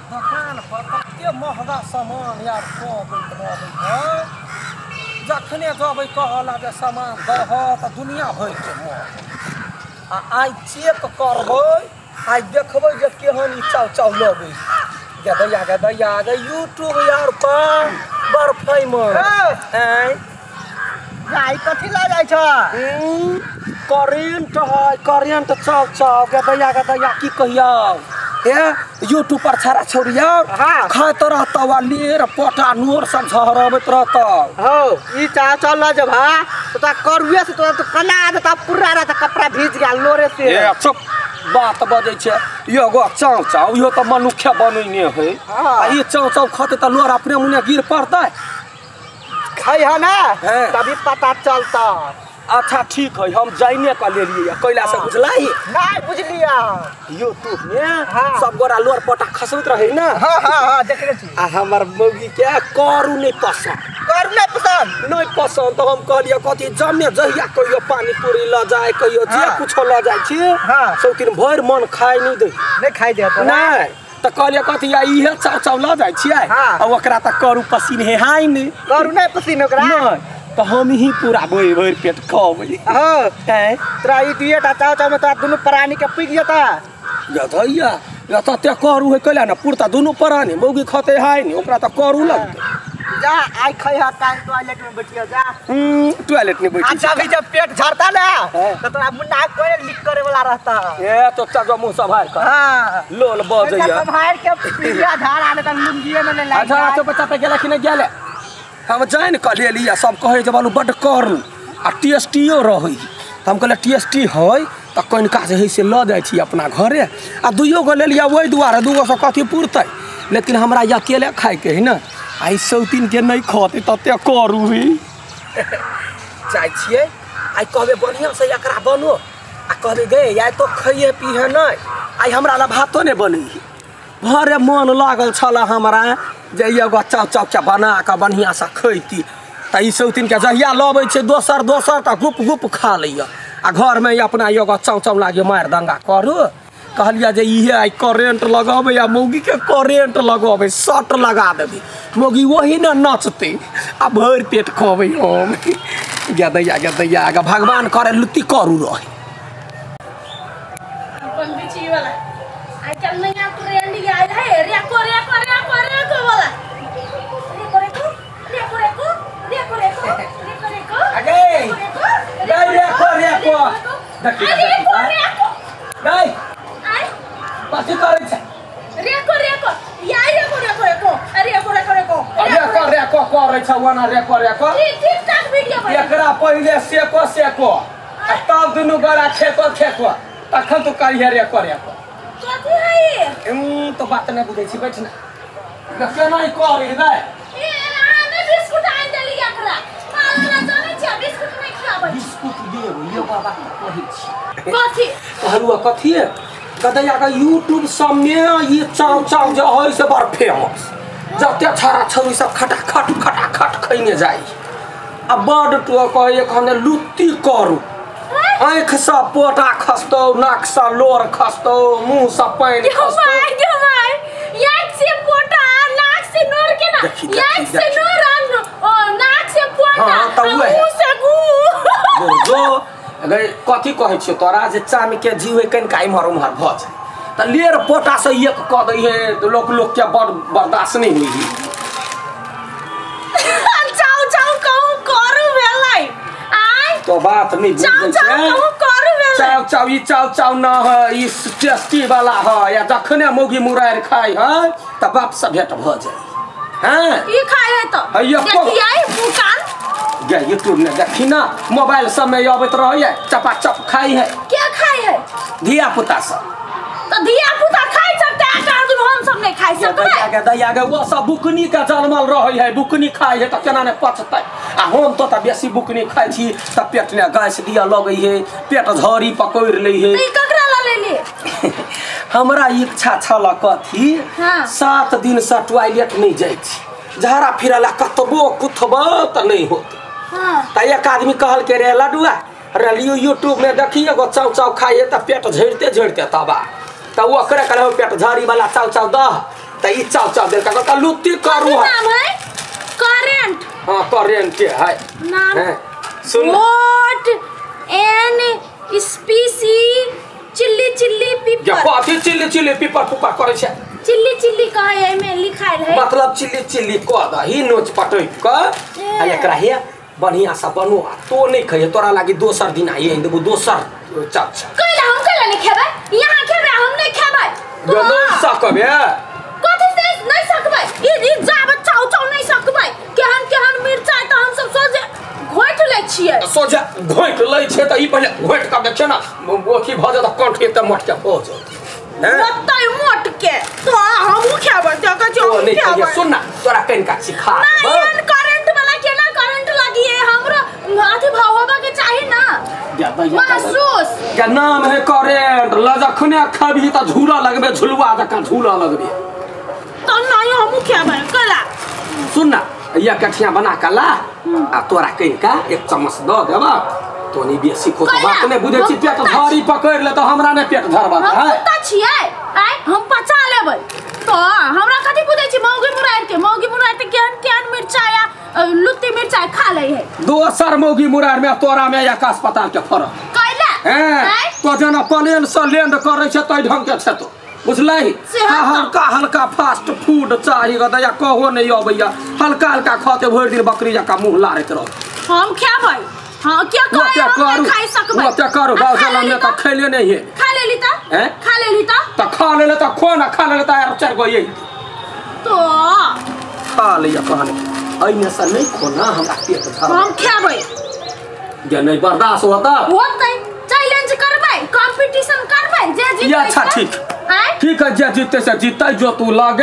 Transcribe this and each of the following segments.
दुकान पर कते महंगा सामान यार जखने जब कहला जे सामान दह तो दुनिया भर के मोह आई चेक करबै आई देखबै जे केहन ई चाव चाव लगे गदैया गे यूट्यूब यार पर बड़ फेमस आई कथी ला जाय छ करेंट है करेंट चाव चाव गदैया की कहियो यूट्यूब पर छाड़ा छोड़िया खात रहता लेर पोटा नोर सब झहरबत रहता हो ई चाव चल जे भा तो करुए से तो कला देता पूरा रहता कपड़ा भीज गया लोरे से चुप बात बजे छे एगो चाव चाव यो तो मनुष्य बनैने है आ ई चाव चाव खाते त लोर अपने मुने गिर पड़ता खाई है ना तभी पता चलता। अच्छा ठीक है हम जाइने का ले लिए कैला से बुझलाई नहीं बुझलिया यूट्यूब में सब गोरा लोर पोटा खसबत रहे ना हां देख रहे छी आ हमर मौगी के करू नहीं पसंद तो हम कहलिए कथी जमे जहिया कहियो पानी पूरी ल जाए कहियो जे कुछ ल जाय छी सब दिन भर मन खाय नहीं खाई दे तो नहीं तो कहलिए कथी या इहे चाव चाव ल जाय छियै आ ओकरा त करू पसीन है हाय नहीं करू नहीं पसीन ओकरा नहीं तो हम ही पूरा भर पेट खाबै तोरा ई दुएटा चाव चाव में तोरा दुनु प्राणी के पिक जता गधैया या त ते करू है कैला ना पुरता दुनु प्राणी मौगी खते हाय नहीं ओकरा त करू लगते जा आई खाई है टॉयलेट में बैठियो जा टॉयलेट में बैठी अच्छा भी जब पेट झड़ता ना तो तोरा मुन्ना कोई लिक करे वाला रहता तो चाचा मुंह संभाल कर हां लोल बजैया संभाल के पिया धार आने तक मुंगिए में नहीं अच्छा तो बच्चा पे गेला कि नहीं गेले हम जान क ले लिया सब कहे जे बालू बड करू आ टेस्टियो रही हम कहले टेस्टी है त कनिका से है से ल जाय छी अपना घरे आ दुइयो गो ले लिया ओइ दुआरे दुगो से कथी पुरतै लेकिन हमरा अकेले खाए के है ना आई सौतीन के नहीं खते तते करू ही जाय छियै आई कहबे बढ़िया से एकरा बनो आ कहबे गे या तो खइए पीहे नहीं आई हमरा ला भातो नहीं बनी भरे मन लागल छला हमरा जे एगो चाव चाव के बना के बढ़िया से खैती त ई सौतीन के जहिया लबै छै दोसर त गुप गुप खा लैया आ घर में अपना एगो चाव चाव लागे मार दंगा करू कहलिया जे इहे आई करेंट लगाबे या मौगी के करेंट लगाबे शॉट लगा देबे मौगी वही न नचते आ भर पेट खबै हम गदैया भगवान करे लुत्ती करू रहे अपन बिची वाला आई चल नहीं आप ट्रेंड आया है रे को वाला आगे रे को गई आई पाछी करे छै रे को या रे को करे छै वना रे को ठीक ठाक वीडियो बना एकरा पहिले सेको आ तब दुनु गोरा खेको तखन तो करिए रे को कथि है तो बात नहीं बुझै छी बैठ ना केना ही करे रे ए आने बिस्कुट आइ देली एकरा माला जाने छ बिस्कुट नहीं खाबै बिस्कुट देबो ये बाबा कहै छी कथि कहलुआ कथि है गदैया का यूट्यूब सब में ये चाव जो है से बड़ फेमस जते छाड़ा छौरी सब खटाखट खैने जाई आ बड़ तो कहे खने लुत्ती करू आँख से पोटा खसतो नाक से लोर खसतो मुंह से पानी खसतो एक से पोटा नाक से नोर के ना एक से नोर नाक से पोटा मुंह से गु जो अगर कथी कहै छै तोरा जे चाम के जीव कन का इमहर उमहर भ जाय त लेर पोटा से एक क दै है लोक के बर्दाश्त नहीं होई चाव कहू करू भेलै आई तो बात नहीं बुझै छै चाव ना है ई टेस्टी वाला है या जखने मौगी मुरार खाई है त बाप से भेट भ जाय हां ई खाय है तो देखिए मुकान गे यूट्यूब में देखी ना मोबाइल सब में आबत रहे चपाचप खाई है क्या खाई है धिया पुता सब तो धिया पुता खाई सकते हैं कारण हम सब नहीं खाई सकते दया गे वो सब बुकनी का जन्मल रहे है बुकनी खाई है त केना ने पचतै आ हम तो त बेसी बुकनी खाई छी त पेट ने गैस दिया लगै है पेट झड़ी पकड़ लै है ई ककरा ला लेली हमरा इच्छा छला कथी 7 दिन से टॉयलेट नहीं जाय छी झाड़ा फिरला कतबो कुथबो त नहीं होत त एक आदमी कहल के रे लडुआ रे यूट्यूब में देखिए एगो चाव चाव खाइए त पेट झड़ते तबा त वो करे कहले पेट झड़ी वाला चाव चाव दह त ई चाचा देल का लुत्ती करू है नाम है करेंट। हां करेंट के है नाम हैं सुन what an spicy chilli chilli या पीपर कथी चिल्ली चिल्ली पीपर पुपर करे छे चिल्ली चिल्ली कहे एमे लिखाइल है मतलब चिल्ली चिल्ली क दही नोच पटै क आ एकरा हे बढ़िया सा बनो तो नहीं खइए तोरा लागी दोसर दिन आइए देबो दोसर चाचा कइला हम कइला नहीं खेबै यहां खेबै हम नहीं खेबै यो नहीं सकबे कथि से नहीं सकबै ई जाब चाउ चाउ नहीं सकबै केहन मिर्चाई त हम सब सोचे घोट लै छियै सोचे घोट लै छै त ई पहिले घोट का देखै ना ओथी भ जात कंठ एते मट के हो जात हैं मत्तै मोट के तो हम खेबै त का जो नहीं खेबै सुन ना तोरा कनिका सिखा नहीं करंट वाला केना करंट लगी है हमरो अथी भाव होबा के चाहि ना महसूस क्या नाम है करेंट लजखने खबी त झूला लगबे झुलवा जका झूला लगबे तो नहीं हम खेबै कला सुन ना या कठिया बना के ला आ तोरा कनिका एक चम्मच द देबा तो नहीं बेसी खो बात नहीं बुझे छी पेट धरी पकड़ ले तो हमरा ने पेट धरबा है हम कुत्ता छियै आइ हम पचा लेबै तो हमरा कथि बुझै छी मौगी मुरार के केहन मिर्चाई लुत्ती मिर्चाई खा ले है दोसर मौगी मुरार में तोरा में एक अस्पताल के फरक कैला हैं तो जना प्लेन से लैंड करे छै तै ढंग के छै तो बुझलही हल्का हल्का फास्ट फूड चाहिए गदया कहो नहीं अबैया हल्का हल्का खाते भरि दिन बकरी जका मुंह लारैत रह हम खेबै हां क्या कहै हम खाइ सकबै वो क्या करू गांव जला में त खेले नहीं है खा लेली त हैं खा लेली त खा लेले त खो ना खा लेले त यार चार गो ये तो खा लिया कहने अइने से नहीं खोना हमरा पेट धर हम खेबै जे नहीं बर्दाश्त होता होतै चैलेंज करबै कंपटीशन करबै जे जीतै ये अच्छा ठीक है जे जीतते से जीतै जो तू लागे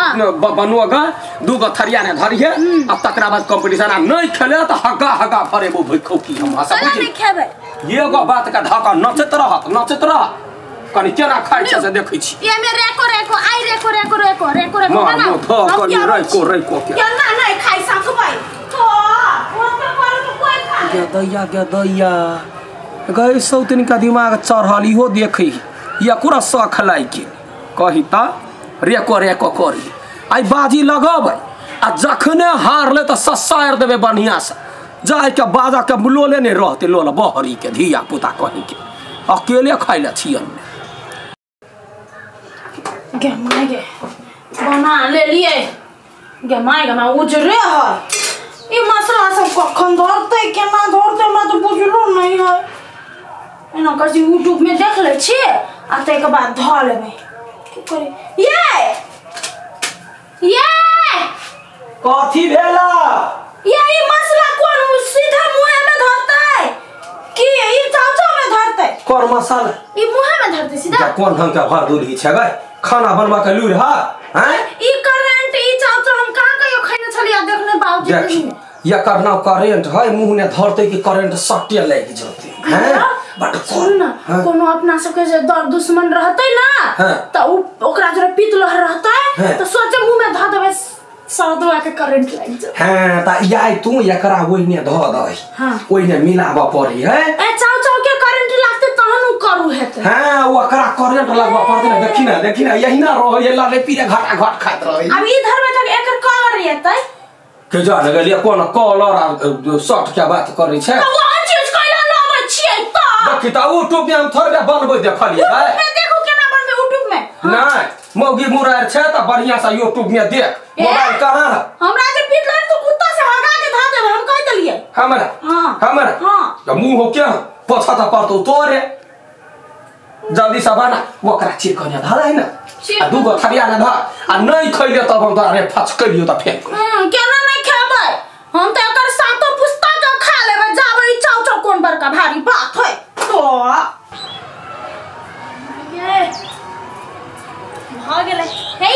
बनोगा दूगो थरिया ने धरिए आ तकरा बाद कंपटीशन आ नहीं खेले त हगा हगा फरे वो भइखौ की हम आशा चला नहीं खेबै ये गो बात का ढाका नचत रह कनी केना खाइ छै से देखै छी ये में रेको आई रेको मां नो कनी रेको के केना नहीं खाइ सकबै तो ओते पर तो कोई खा गदैया गई सौतनी का दिमाग चढ़ल इहो देखी या पूरा शौख लाई के कही त रेको करी आई बाजी लगब आ जखने हार ले त ससार देबे बढ़िया से जाय के बाजा के लोले नहीं रहते लोला बहरी के धिया पुता कही के अकेले खाइ ले छियन गे माय गे बना ले लिए गे माय उजरे है ई मसला सब कखन धरते केना धरते हमरा तो बुझलो नहीं है एना कर यूट्यूब में देख ले छी आ ते के बाद ध लेबै की करे ये कथी भेला ये ई मसला कोन सीधा मुंह में धरते कि ई चाचा में धरते कोन मसाला ई मुंह में धरते सीधा कोन ढंग के भर दूली छै गय खाना बनवा के लूर हा हैं ई करंट ई चाचा हम कहां कहियो खैने छलिया देखने बाबूजी या करना करेंट है मुंह ने धरते कि करंट सट्टे लग जते हैं बट सुन ना कोनो अपना सबके जे दुश्मन रहते ना त ओकरा जरे पीत लह रहते त सोचे मुंह में ध देबे सरदवा के करंट लग जाए हां त याई तू एकरा ओइने ध दई हां ओइने मिलाबा पड़ी है ए चाउ के करंट लागते तहन उ करू हेते हां ओकरा करंट लगबा पड़ते ना देखी ना यही ना रह ये लाले पीरे घाटा घाट खात रही अब इधर में तक एकर कलर हेतै के जाने गेलिए कोन कलर आ शॉर्ट के बात करै छै तो वो चीज कइला लाबै छियै त देखि त यूट्यूब में हम थोड़े बनबै देखलिए है मैं देखो केना बनबे यूट्यूब में नहीं मौगी मुरार छै त बढ़िया से यूट्यूब में देख मोबाइल कहां है हमरा जे पीट लड़ तो कुत्ता से हगा के धा देबे हम कह देलिए हमरा हां त मुंह हो क्या पछा त पड़तो तोरे जल्दी से बना ओकरा चिकन धा दे ना आ दूगो थरिया ने धा आ नहीं खइले तब हम तोरा रे फचकलियो त फेंक केना नहीं खेबै हम त एकर सातो पुस्ता के खा लेबै जाबै चाउ कोन बड़का भारी बात है तो ये भाग गेलै हे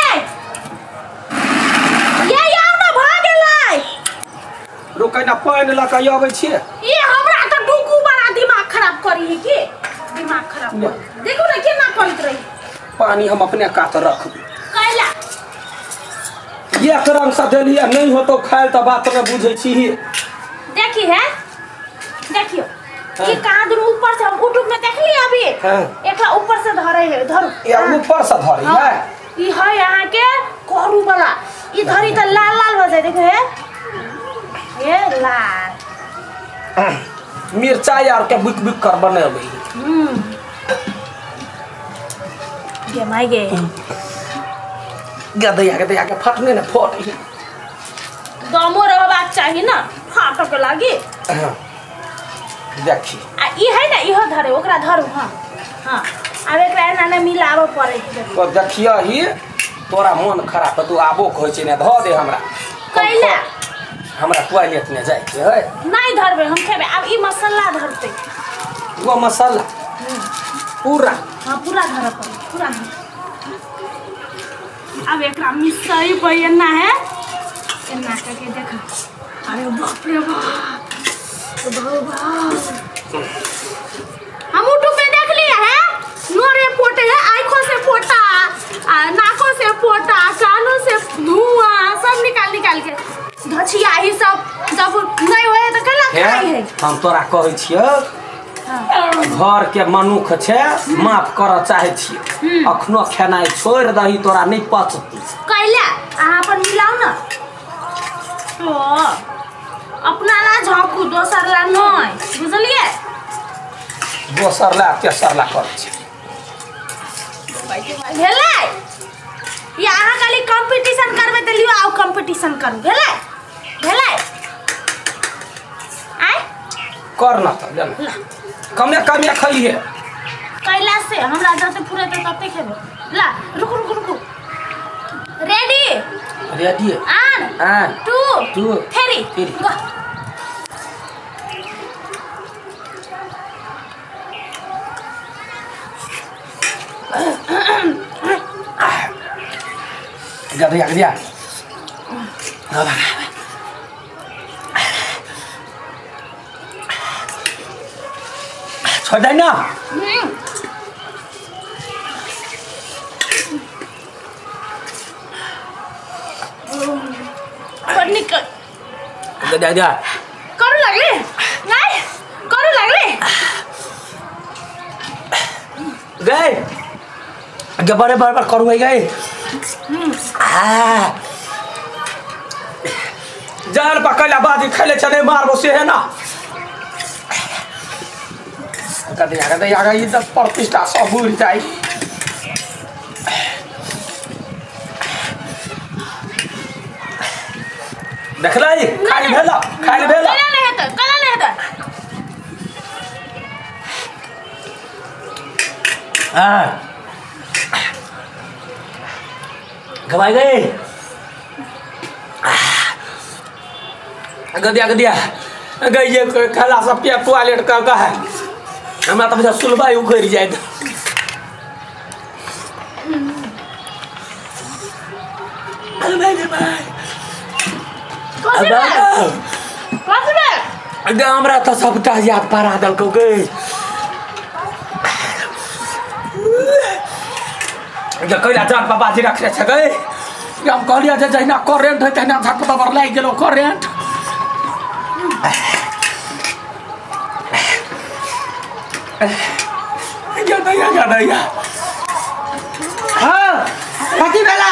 ये यार ना भाग गेलै रुकै ना पानी ला के आबै छियै ये हमरा त डुकू बड़ा दिमाग खराब करी है की दिमाग खराब देखो ना केना करत रही पानी हम अपने कात रखबे कैला ये रंग सा देलिए नहीं हो तो खाइल त बात में बुझै छी देखियो ये कहां दूर ऊपर से हम यूट्यूब में देखली अभी एकरा ऊपर से धरे है धर ये ऊपर से धरे है ई है यहाँ के करू वाला ई धरी त लाल लाल हो जाए देखो ये लाल मिर्चा यार के बुक बुक कर बने भाई ये माय गे गदया के फटने ना फट दमो रहबाक चाहिए ना फाट के लागी देखी आ ई है ना इहो धरे ओकरा धरू हां हां अब एकरा एना मिलाबो पड़े तो देखिया ही तोरा मन खराब तू आबो कहै छै ने ध दे हमरा कैला हमरा टॉयलेट में जाय छै है नहीं धरबे हम खेबे अब ई मसाला धरते वो मसाला पूरा हां पूरा धर पर पूरा अब एकरा मिसई बयना है एना करके देख अरे बाप रे बाप हम यूट्यूब पे देख लिया है नोरे पोटे है आंखों से पोटा नाकों से पोटा कानों से धुआं सब निकाल के धछिया ही सब जब नहीं होए तो कला खाई है हम तोरा कहै छियै घर के मनुख छै माफ कर चाहे छियै अखनो खेनाइ छोड़ दही तोरा नहीं पचतै कैला अहाँ अपन मिलाओ ना तो अपना ला झाँकू दोसर ला नहीं बुझलिए दोसर ला तेसर ला कर छै भेलै या अहाँ खाली कंपटीशन करबे त लियो आउ कंपटीशन करू भेलै आइ करना त ले कमे खइहे कैला से हमरा जते पूरे तते खेबे ला रुकू रेडी रेडी आन 2 3 गो गदया छोड़ दे ना गदया करू लागले नहीं करू लागले गए आगे बार करू है गए जान पकड़ा बाजी खेले चले मारबो से है ना गदया ये 10% सब उड़ जाए देखला खाली भेला कला नहीं हेता घबाई गए गदिया गई ये खला सब पे टॉयलेट का है हमरा तो बजा सुलभाई उखड़ जाए हमरा तो सबटा याद पड़ा दल को गई कैला जान बाबा जी रखने छ गए हम कहलिया जे जहिना करेंट है तहिना झटपट बर लागि गेलो करेंट गदया हाँ कथी भेला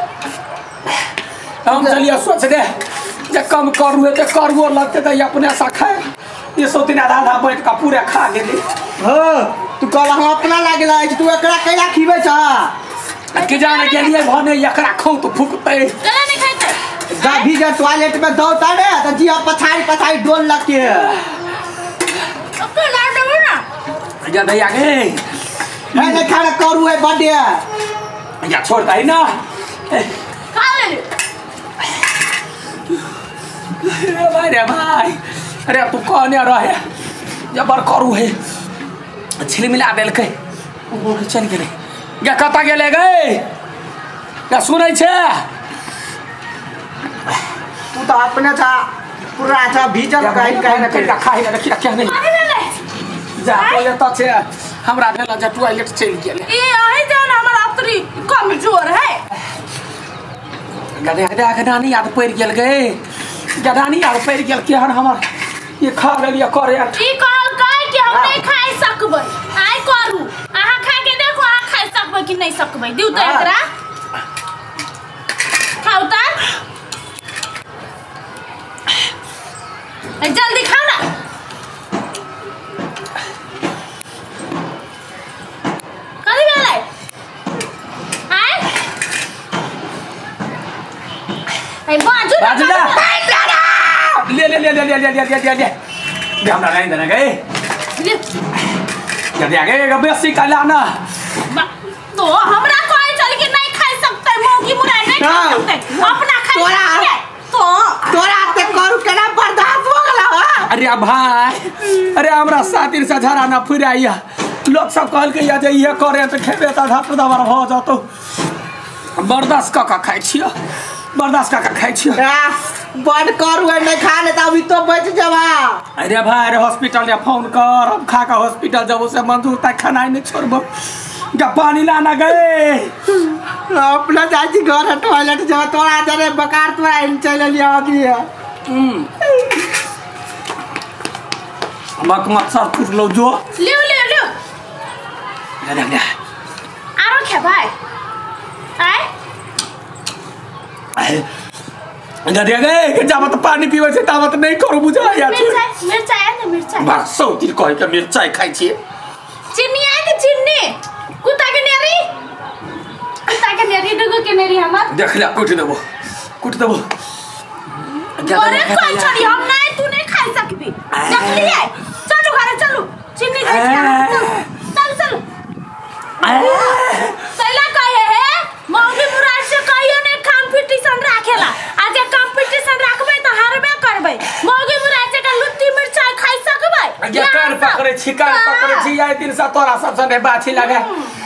हम चलिए सोच दे जे कम करू है तो करबो लगते तो अपने सा खाए ये सोतिन आधा बैठ का पूरा खा गेली हाँ तू कल हम अपना लागला तू एकरा कैला खीबे छ के जाने के लिए भने एकरा खाऊ तो फुकते कला नहीं खाते जा भीजे टॉयलेट में दौड़ता रे तो जी पछाड़ी डोल लगती है अब ला दो ना गदया गे है नहीं खाना करू है बर्थडे या छोड़ता ही ना खा ले रे भाई अरे तू कहने रहे जबर करू है छिल मिला देल के चल गेले या कता गेले गए या सुनै छे तू तो अपने था पूरा था भीजल कहीं ना कहीं खाई ना रखी क्या नहीं जा बोले तो छे हमरा भेला जे टॉयलेट चल गेले ए आही जान हमर अतरी कमजोर है गदया के नानी याद पड़ गेल गए गदानी याद पड़ गेल केहन हमर ये खा गेलिए करे ई कहल काहे कि हम नहीं खाइ सकबै आइ करू अहाँ खा के देखो अहाँ खाइ सकबै कि नहीं सकबै दिउ तो एकरा खाओ उतार जल्दी खाओ ना कभी बेले आए बाजू ले हमरा नहीं देना गए जल्दी आ गए बेसी का लाना तो हमरा कोई चल के नहीं खा सकते मौगी मुरा नहीं खा सकते अपना खा तोरा ते करू केना बर्दाश्त हो गेला हो अरे भाई अरे हमरा सातिर से झरा ना फुराइया लोग सब कहल के जे ये करे त खेबे त धाप दबार हो जातो बर्दाश्त का खाइ छियो बर्दाश्त का खाइ छियो बड़ करू नहीं खा ले त अभी तो बच जावा अरे भाई अरे हॉस्पिटल या फोन कर अब खा का हॉस्पिटल जब उसे मंजूर तक खाना ही नहीं छोड़बो का पानी लाना गए अपना चाची घर टॉयलेट जब तोरा जरे बकार तोरा चल लिया अभी मक सर कुछ लो जो ले आरो खे भाई आए गए के जावत पानी पीवे से तावत नहीं करू बुझा या मिर्चाई है ना मिर्चाई बस सौती कह के मिर्चाई खाइ छी चिन्नी है कि चिन्नी कुत्ता के नेरी डुगु के नेरी हमर देख ले कुट देबो अरे कोई छोड़ी हम नहीं तू नहीं खा सकबी देख लिए चलो घरे चलो चिन्नी दे चल सैला कहे है मौगी मुराद से कहियो ने कंपटीशन राखेला आज कंपटीशन राखबे त हारबे करबे मौगी मुराद से का लुत्ती मिर्चाई खाइ सकबे ये कर पकड़े छी आई दिन से तोरा सब सने बाछी लगे